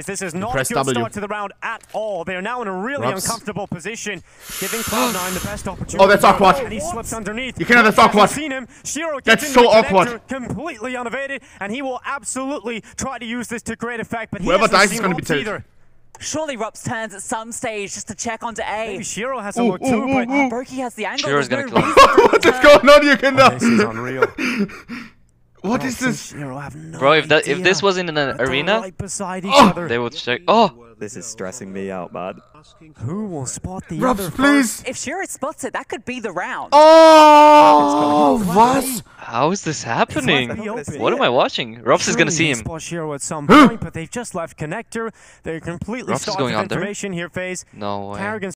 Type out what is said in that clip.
This is not a good start to the round at all. They are now in a really uncomfortable position, giving Cloud9 the best opportunity. Oh, that's awkward. And he slips underneath. You cannot, that's awkward. Seen him. sh1ro that's so awkward. Completely unabated, and he will absolutely try to use this to great effect. But whoever dies is going to be taken. Surely ropz turns at some stage just to check onto A. Maybe sh1ro has a look too, but Berkey has the angle. sh1ro's gonna kill him. What is going on, Yekindar? This is unreal. What is this? Bro, if this wasn't in an arena, they would check. Oh! This is stressing me out, man. Who will spot the ropz, please! If sh1ro spots it, that could be the round. Oh, what? How is this happening? What am I watching? ropz is gonna see him. Spot sh1ro at some point, but they've just left connector. They're completely ropz is starved going of under. information here, FaZe. No way.